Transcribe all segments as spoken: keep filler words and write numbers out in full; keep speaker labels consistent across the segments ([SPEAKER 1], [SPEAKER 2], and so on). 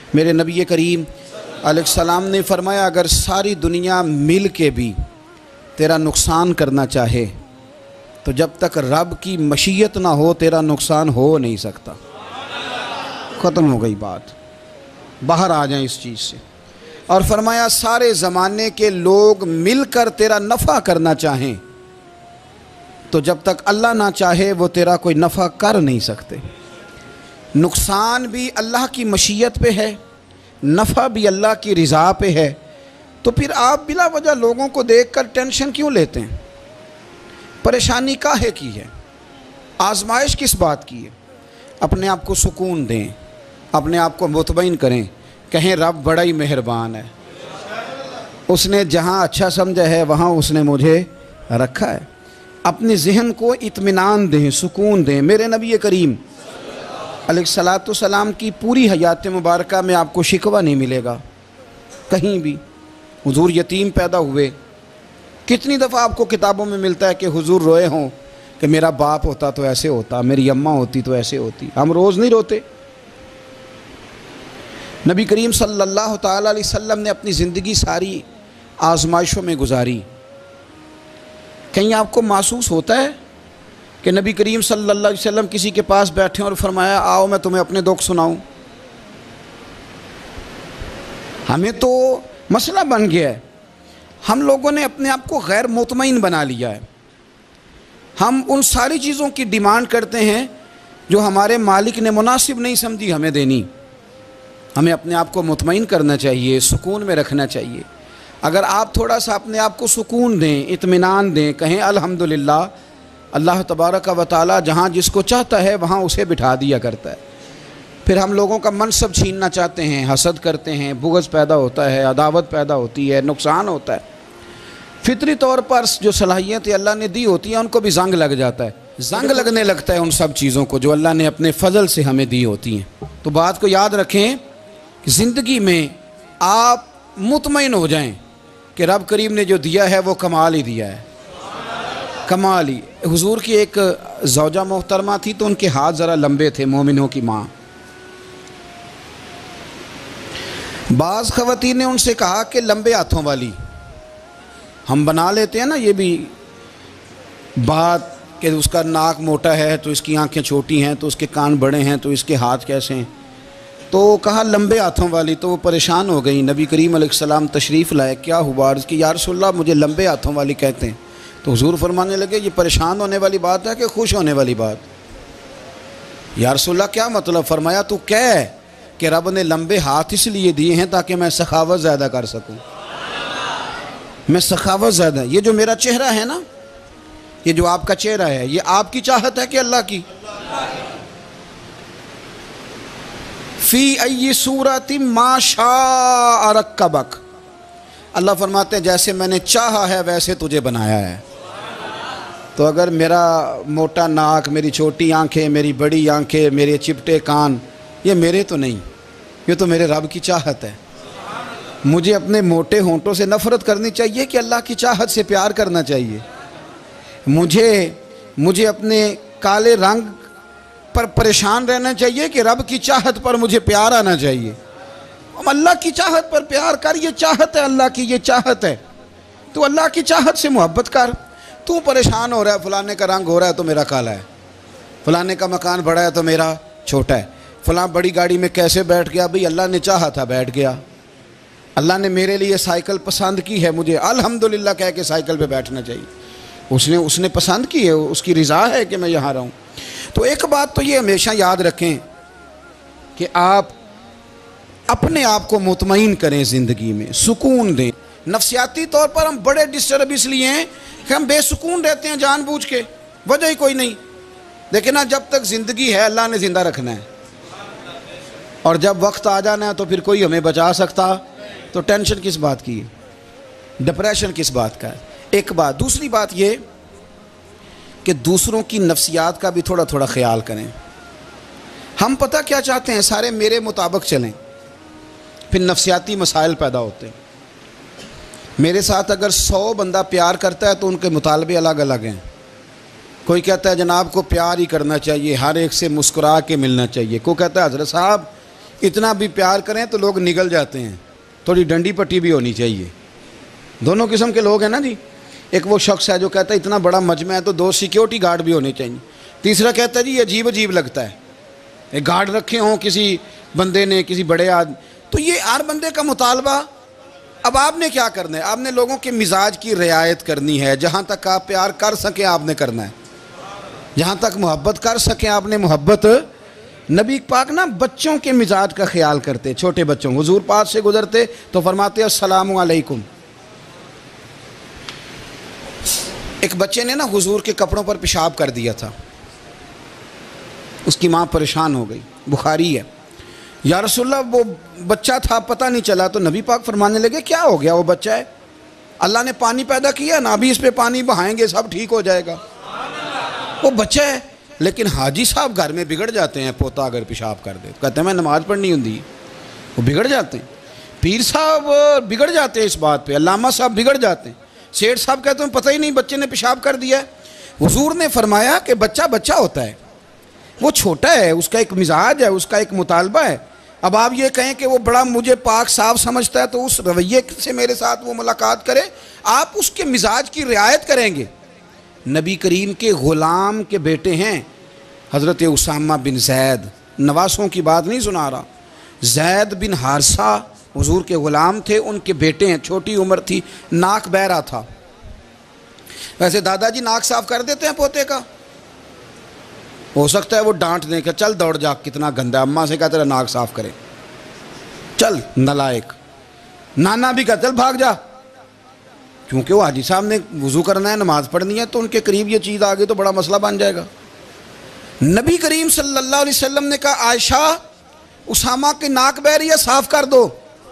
[SPEAKER 1] میرے نبی کریم علیہ السلام نے فرمایا اگر ساری دنیا مل کے بھی تیرا نقصان کرنا چاہے تو جب تک رب کی مشیت نہ ہو تیرا نقصان ہو نہیں سکتا. ختم ہو گئی بات، باہر آ جائیں اس چیز سے. اور فرمایا سارے زمانے کے لوگ مل کر تیرا نفع کرنا چاہیں تو جب تک اللہ نہ چاہے وہ تیرا کوئی نفع کر نہیں سکتے. نقصان بھی اللہ کی مشیت پہ ہے، نفع بھی اللہ کی رضا پہ ہے. تو پھر آپ بلا وجہ لوگوں کو دیکھ کر ٹینشن کیوں لیتے ہیں؟ پریشانی کاہے کی ہے؟ آزمائش کس بات کی ہے؟ اپنے آپ کو سکون دیں، اپنے آپ کو مطمئن کریں، کہیں رب بڑا ہی مہربان ہے، اس نے جہاں اچھا سمجھا ہے وہاں اس نے مجھے رکھا ہے. اپنے ذہن کو اطمینان دیں، سکون دیں. میرے نبی کریم علیہ الصلاۃ والسلام کی پوری حیات مبارکہ میں آپ کو شکوہ نہیں ملے گا کہیں بھی. حضور یتیم پیدا ہوئے، کتنی دفعہ آپ کو کتابوں میں ملتا ہے کہ حضور روئے ہوں کہ میرا باپ ہوتا تو ایسے ہوتا، میری اماں ہوتی تو ایسے ہوتی. ہم روز نہیں روتے. نبی کریم صلی اللہ تعالیٰ علیہ وسلم نے اپنی زندگی ساری آزمائشوں میں گزاری. کہیں آپ کو محسوس ہوتا ہے کہ نبی کریم صلی اللہ علیہ وسلم کسی کے پاس بیٹھے اور فرمایا آؤ میں تمہیں اپنے دکھ سناؤں؟ ہمیں تو مسئلہ بن گیا ہے، ہم لوگوں نے اپنے آپ کو غیر مطمئن بنا لیا ہے. ہم ان ساری چیزوں کی ڈیمانڈ کرتے ہیں جو ہمارے مالک نے مناسب نہیں سمجھی ہمیں دینی. ہمیں اپنے آپ کو مطمئن کرنا چاہیے، سکون میں رکھنا چاہیے. اگر آپ تھوڑا سا اپنے آپ کو سکون دیں، اطمینان دیں، کہیں الحمدللہ، اللہ تبارک و تعالی جہاں جس کو چاہتا ہے وہاں اسے بٹھا دیا کرتا ہے. پھر ہم لوگوں کا منصب چھیننا چاہتے ہیں، حسد کرتے ہیں، بغض پیدا ہوتا ہے، عداوت پیدا ہوتی ہے، نقصان ہوتا ہے. فطری طور پر جو صلاحیتیں اللہ نے دی ہوتی ہیں ان کو بھی زنگ لگ جاتا ہے، زنگ لگنے لگتا ہے ان سب چیزوں کو جو اللہ نے اپنے فضل سے ہمیں دی ہوتی ہیں. تو بات کو یاد رکھیں کہ زندگی میں آپ مطمئن ہو جائیں کہ رب کریم نے جو دیا ہے وہ کمال ہی دیا ہے، کمال ہی. حضور کی ایک زوجہ محترمہ تھی تو ان کے ہاتھ ذرا لمبے تھے، مومنوں کی ماں. بعض خواتین نے ان سے کہا کہ لمبے ہاتھوں والی، ہم بنا لیتے ہیں نا یہ بھی بات کہ اس کا ناک موٹا ہے تو اس کی آنکھیں چھوٹی ہیں تو اس کے کان بڑے ہیں تو اس کے ہاتھ کیسے ہیں. تو کہا لمبے ہاتھوں والی. تو وہ پریشان ہو گئی. نبی کریم علیہ السلام تشریف لائے. کیا ہوا؟ عرض کی یا رسول اللہ مجھے لمبے ہاتھوں والی کہتے ہیں. تو حضور فرمانے لگے یہ پریشان ہونے والی بات ہے کہ خوش ہونے والی بات؟ یا رسول اللہ کیا مطلب؟ فرمایا تو کہہ کہ رب نے لمبے ہاتھ اس لیے دیے ہیں تاکہ میں سخاوت زیادہ کر سکوں. میں سخاوت زیادہ، یہ جو میرا چہرہ ہے نا، یہ جو آپ کا چہرہ ہے، یہ آپ کی چاہت ہے کہ اللہ کی؟ فی ای صورت ما شاء رکبک. اللہ فرماتے ہیں جیسے میں نے چاہا ہے ویسے تجھے بنایا ہے. تو اگر میرا موٹا ناک، میری چھوٹی آنکھیں، میری بڑی آنکھیں، میرے چپٹے کان، یہ میرے تو نہیں، یہ تو میرے رب کی چاہت ہے. مجھے اپنے موٹے ہونٹوں سے نفرت کرنی چاہیے کہ اللہ کی چاہت سے پیار کرنا چاہیے؟ مجھے مجھے اپنے کالے رنگ پر پریشان رہنا چاہیے کہ رب کی چاہت پر مجھے پیار آنا چاہیے؟ اللہ کی چاہت پر پیار کر، یہ چاہت ہے اللہ کی، یہ چاہت ہے. تو اللہ کی چاہت سے محبت کر. تو پریشان ہو رہا ہے فلانے کا رنگ ہو رہا ہے تو میرا کالا ہے، فلانے کا مکان بڑا ہے تو میرا چھوٹا ہے، فلاں بڑی گاڑی میں کیسے بیٹھ گیا؟ بھئی اللہ نے چاہا تھا بیٹھ گیا. اللہ نے میرے لیے سائیکل پسند کی ہے، مجھے الحمدللہ کہہ کے سائیکل پہ بیٹھنا چاہیے. اس نے اس نے پسند کی ہے، اس کی رضا ہے کہ میں یہاں رہوں. تو ایک بات تو یہ ہمیشہ یاد رکھیں کہ آپ اپنے آپ کو مطمئن کریں، زندگی میں سکون دیں. نفسیاتی طور پر ہم بڑے ڈسٹرب اس لیے ہیں کہ ہم بے سکون رہتے ہیں جان بوجھ کے، وجہ ہی کوئی نہیں. لیکن نا جب تک زندگی ہے اللہ نے زندہ رکھنا ہے، اور جب وقت آ جانا ہے تو پھر کوئی ہمیں بچا سکتا. تو ٹینشن کس بات کی ہے؟ ڈپریشن کس بات کا ہے؟ ایک بات. دوسری بات یہ کہ دوسروں کی نفسیات کا بھی تھوڑا تھوڑا خیال کریں. ہم پتہ کیا چاہتے ہیں؟ سارے میرے مطابق چلیں، پھر نفسیاتی مسائل پیدا ہوتے ہیں. میرے ساتھ اگر سو بندہ پیار کرتا ہے تو ان کے مطالبے الگ الگ ہیں. کوئی کہتا ہے جناب کو پیار ہی کرنا چاہیے، ہر ایک سے مسکرا کے ملنا چاہیے. کوئی کہتا ہے حضرت صاحب اتنا بھی پیار کریں تو لوگ نگل جاتے ہیں، تھوڑی ڈنڈی پٹی بھی ہونی چاہیے۔ دونوں قسم کے لوگ ہیں نا جی، ایک وہ شخص ہے جو کہتا ہے اتنا بڑا مجمع ہے تو دو سیکیورٹی گارڈ بھی ہونے چاہیے، تیسرا کہتا ہے جی یہ عجیب عجیب لگتا ہے، ایک گارڈ رکھے ہوں کسی بندے نے، کسی بڑے آدمی، تو یہ ہر بندے کا مطالبہ۔ اب آپ نے کیا کرنا ہے؟ آپ نے لوگوں کے مزاج کی رعایت کرنی ہے، جہاں تک آپ پیار کر سکیں آپ نے کرنا ہے، جہاں تک محبت کر سکیں آپ نے محبت۔ نبی پاک نا بچوں کے مزاج کا خیال کرتے، چھوٹے بچوں، حضور پاک سے گزرتے تو فرماتے السلام علیکم۔ ایک بچے نے نا حضور کے کپڑوں پر پیشاب کر دیا تھا، اس کی ماں پریشان ہو گئی، بخاری ہے، یا رسول اللہ وہ بچہ تھا پتہ نہیں چلا، تو نبی پاک فرمانے لگے کیا ہو گیا، وہ بچہ ہے، اللہ نے پانی پیدا کیا نا، ابھی اس پہ پانی بہائیں گے سب ٹھیک ہو جائے گا، وہ بچہ ہے۔ لیکن حاجی صاحب گھر میں بگڑ جاتے ہیں، پوتا اگر پیشاب کر دے کہتے ہیں میں نماز پڑھنی ہوں دی، وہ بگڑ جاتے ہیں، پیر صاحب بگڑ جاتے ہیں اس بات پہ، علامہ صاحب بگڑ جاتے ہیں، سیٹھ صاحب کہتے ہیں پتہ ہی نہیں بچے نے پیشاب کر دیا ہے۔ حضور نے فرمایا کہ بچہ بچہ ہوتا ہے، وہ چھوٹا ہے، اس کا ایک مزاج ہے، اس کا ایک مطالبہ ہے۔ اب آپ یہ کہیں کہ وہ بڑا مجھے پاک صاف سمجھتا ہے تو اس رویے سے میرے ساتھ وہ ملاقات کرے، آپ اس کے مزاج کی رعایت کریں گے۔ نبی کریم کے غلام کے بیٹے ہیں حضرت اسامہ بن زید، نواسوں کی بات نہیں سنا رہا، زید بن حارثہ حضور کے غلام تھے، ان کے بیٹے ہیں، چھوٹی عمر تھی، ناک بہ رہا تھا۔ ویسے دادا جی ناک صاف کر دیتے ہیں پوتے کا، ہو سکتا ہے وہ ڈانٹ دیں کہ چل دوڑ جا کتنا گندا، اماں سے کہا تیرا ناک صاف کرے، چل نالائق، نانا بھی کہا چل بھاگ جا، کیونکہ وہ حاجی صاحب نے وضو کرنا ہے، نماز پڑھنی ہے، تو ان کے قریب یہ چیز آگے تو بڑا مسئلہ بن جائے گا۔ نبی کریم صلی اللہ علیہ وسلم نے کہا عائشہ اسامہ کی ناک بہ رہی ہے صاف کر دو۔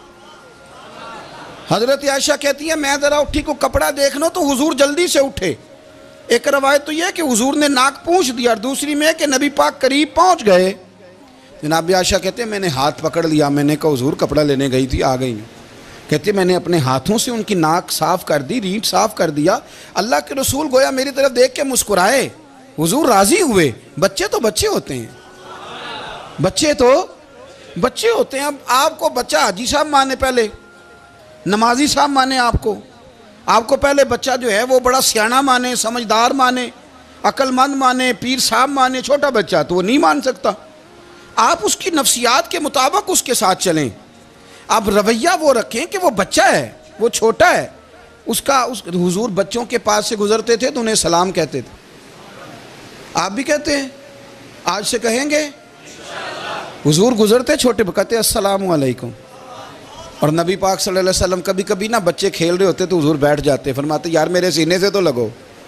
[SPEAKER 1] حضرت عائشہ کہتی ہے میں ذرا اٹھی کو کپڑا دیکھنا تو حضور جلدی سے اٹھے۔ ایک روایت تو یہ کہ حضور نے ناک پونچھ دیا، اور دوسری میں کہ نبی پاک قریب پہنچ گئے۔ جناب عائشہ کہتے ہیں میں نے ہاتھ پکڑ لیا، میں نے کہا حضور کپڑا لینے گئی تھی آ گئی۔ کہتے ہیں میں نے اپنے ہاتھوں سے ان کی ناک صاف کر دی، ریٹ صاف کر دیا۔ اللہ کے رسول گویا میری طرف دیکھ کے مسکرائے، حضور راضی ہوئے۔ بچے تو بچے ہوتے ہیں، بچے تو بچے ہوتے ہیں۔ اب آپ کو بچہ حاجی صاحب مانے، پہلے نمازی صاحب مانے، آپ کو آپ کو پہلے بچہ جو ہے وہ بڑا سیاںہ مانے، سمجھدار مانے، عقل مند مانے، پیر صاحب مانے، چھوٹا بچہ تو وہ نہیں مان سکتا۔ آپ اس کی نفسیات کے مطابق اس کے ساتھ چلیں، آپ رویہ وہ رکھیں کہ وہ بچہ ہے، وہ چھوٹا ہے، اس کا اس حضور بچوں کے پاس سے گزرتے تھے تو انہیں سلام کہتے تھے، آپ بھی کہتے ہیں، آج سے کہیں گے؟ حضور گزرتے چھوٹے کہتے السلام علیکم۔ اور نبی پاک صلی اللہ علیہ وسلم کبھی کبھی نا بچے کھیل رہے ہوتے تو حضور بیٹھ جاتے، فرماتے یار میرے سینے سے تو لگو۔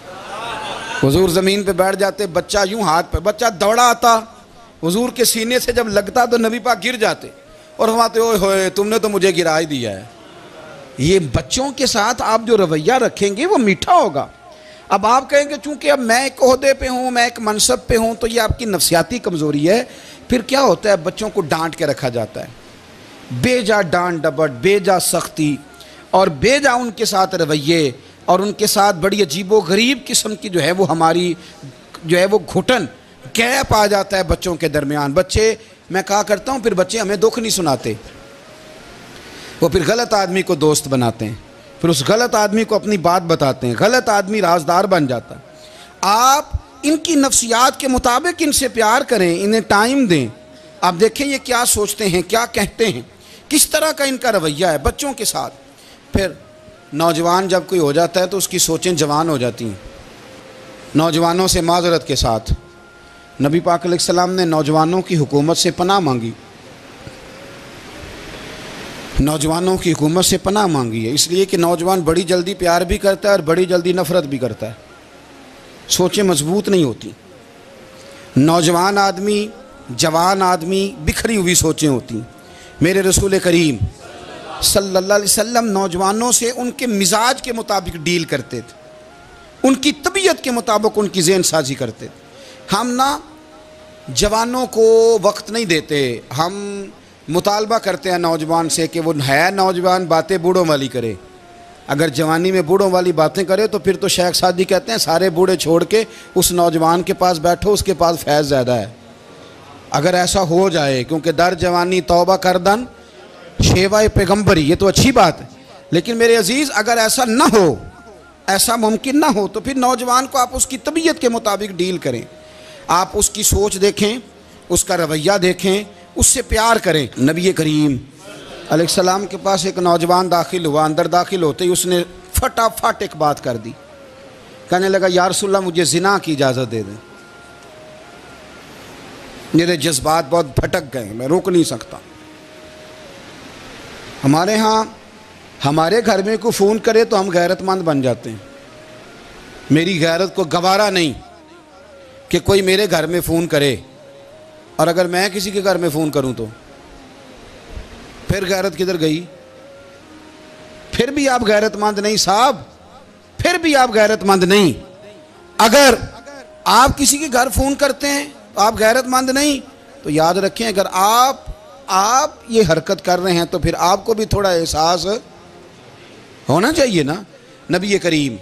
[SPEAKER 1] حضور زمین پہ بیٹھ جاتے، بچہ یوں ہاتھ پہ، بچہ دوڑا آتا، حضور کے سینے سے جب لگتا تو نبی پاک گر جاتے اور فرماتے اوئے ہوئے تم نے تو مجھے گرا ہی دیا ہے۔ یہ بچوں کے ساتھ آپ جو رویہ رکھیں گے وہ میٹھا ہوگا۔ اب آپ کہیں گے چونکہ اب میں ایک عہدے پہ ہوں، میں ایک منصب پہ ہوں، تو یہ آپ کی نفسیاتی کمزوری ہے۔ پھر کیا ہوتا ہے، بچوں کو ڈانٹ کے رکھا جاتا ہے، بے جا ڈانٹ ڈپٹ، بے جا سختی، اور بے جا ان کے ساتھ رویے، اور ان کے ساتھ بڑی عجیب و غریب قسم کی جو ہے وہ ہماری جو ہے وہ گھٹن گیپ آ جاتا ہے بچوں کے درمیان۔ بچے، میں کہا کرتا ہوں، پھر بچے ہمیں دکھ نہیں سناتے، وہ پھر غلط آدمی کو دوست بناتے ہیں، پھر اس غلط آدمی کو اپنی بات بتاتے ہیں، غلط آدمی رازدار بن جاتا ہے۔ آپ ان کی نفسیات کے مطابق ان سے پیار کریں، انہیں ٹائم دیں، آپ دیکھیں یہ کیا سوچتے ہیں، کیا کہتے ہیں، کس طرح کا ان کا رویہ ہے بچوں کے ساتھ۔ پھر نوجوان جب کوئی ہو جاتا ہے تو اس کی سوچیں جوان ہو جاتی ہیں۔ نوجوانوں سے معذرت کے ساتھ نبی پاک علیہ السلام نے نوجوانوں کی حکومت سے پناہ مانگی، نوجوانوں کی حکومت سے پناہ مانگی ہے، اس لیے کہ نوجوان بڑی جلدی پیار بھی کرتا ہے اور بڑی جلدی نفرت بھی کرتا ہے، سوچیں مضبوط نہیں ہوتی۔ نوجوان آدمی، جوان آدمی، بکھری ہوئی سوچیں ہوتی ہیں۔ میرے رسول کریم صلی اللہ علیہ وسلم نوجوانوں سے ان کے مزاج کے مطابق ڈیل کرتے تھے، ان کی طبیعت کے مطابق ان کی ذہن سازی کرتے تھے۔ ہم نا جوانوں کو وقت نہیں دیتے، ہم مطالبہ کرتے ہیں نوجوان سے کہ وہ ہے نوجوان باتیں بوڑھوں والی کرے، اگر جوانی میں بوڑھوں والی باتیں کرے تو پھر تو شیخ سعدی کہتے ہیں سارے بوڑھے چھوڑ کے اس نوجوان کے پاس بیٹھو، اس کے پاس فیض زیادہ ہے۔ اگر ایسا ہو جائے، کیونکہ در جوانی توبہ کردن شیوائے پیغمبری، یہ تو اچھی بات ہے، لیکن میرے عزیز اگر ایسا نہ ہو، ایسا ممکن نہ ہو، تو پھر نوجوان کو آپ اس کی طبیعت کے مطابق ڈیل کریں، آپ اس کی سوچ دیکھیں، اس کا رویہ دیکھیں، اس سے پیار کریں۔ نبی کریم علیہ السلام کے پاس ایک نوجوان داخل ہوا، اندر داخل ہوتے ہی اس نے فٹافٹ ایک بات کر دی، کہنے لگا یا رسول اللہ مجھے زنا کی اجازت دے دیں، میرے جذبات بہت بھٹک گئے، میں روک نہیں سکتا۔ ہمارے ہاں ہمارے گھر میں کوئی فون کرے تو ہم غیرت مند بن جاتے ہیں، میری غیرت کو گوارا نہیں کہ کوئی میرے گھر میں فون کرے، اور اگر میں کسی کے گھر میں فون کروں تو پھر غیرت کدھر گئی؟ پھر بھی آپ غیرت مند نہیں صاحب، پھر بھی آپ غیرت مند نہیں۔ اگر آپ کسی کے گھر فون کرتے ہیں تو آپ غیرت مند نہیں، تو یاد رکھیں اگر آپ آپ یہ حرکت کر رہے ہیں تو پھر آپ کو بھی تھوڑا احساس ہونا چاہیے نا۔ نبی کریم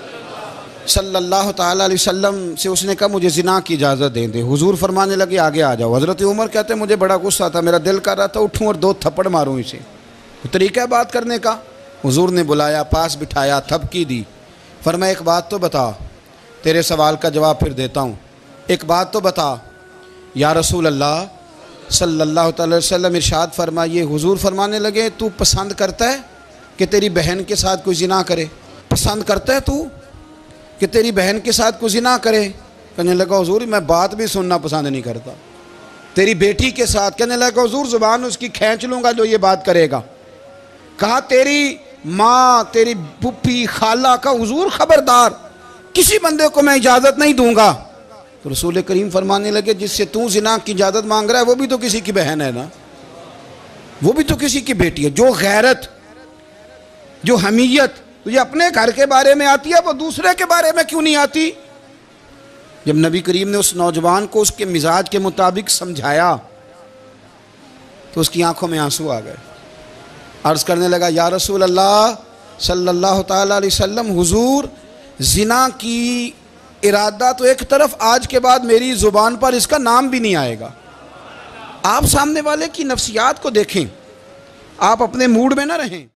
[SPEAKER 1] صلی اللہ تعالیٰ علیہ وسلم سے اس نے کہا مجھے زنا کی اجازت دیں دے، حضور فرمانے لگے آگے آ جاؤ۔ حضرت عمر کہتے ہیں مجھے بڑا غصہ تھا، میرا دل کر رہا تھا اٹھوں اور دو تھپڑ ماروں اسے، طریقہ ہے بات کرنے کا۔ حضور نے بلایا، پاس بٹھایا، تھپکی دی، فرمایا ایک بات تو بتا، تیرے سوال کا جواب پھر دیتا ہوں، ایک بات تو بتا۔ یا رسول اللہ صلی اللہ تعالی وسلم ارشاد فرمائیے۔ حضور فرمانے لگے تو پسند کرتا ہے کہ تیری بہن کے ساتھ کوئی زنا کرے؟ پسند کرتا ہے تو کہ تیری بہن کے ساتھ کوئی زنا کرے؟ کہنے لگا حضور میں بات بھی سننا پسند نہیں کرتا۔ تیری بیٹی کے ساتھ؟ کہنے لگا حضور زبان اس کی کھینچ لوں گا جو یہ بات کرے گا۔ کہا تیری ماں، تیری پھپھی، خالہ کا؟ حضور خبردار کسی بندے کو میں اجازت نہیں دوں گا۔ تو رسول کریم فرمانے لگے جس سے تو زنا کی اجازت مانگ رہا ہے وہ بھی تو کسی کی بہن ہے نا، وہ بھی تو کسی کی بیٹی ہے۔ جو غیرت، جو حمیت تجھے اپنے گھر کے بارے میں آتی ہے وہ دوسرے کے بارے میں کیوں نہیں آتی؟ جب نبی کریم نے اس نوجوان کو اس کے مزاج کے مطابق سمجھایا تو اس کی آنکھوں میں آنسو آ گئے، عرض کرنے لگا یا رسول اللہ صلی اللہ تعالیٰ علیہ وسلم حضور زنا کی ارادہ تو ایک طرف، آج کے بعد میری زبان پر اس کا نام بھی نہیں آئے گا۔ آپ سامنے والے کی نفسیات کو دیکھیں، آپ اپنے موڈ میں نہ رہیں۔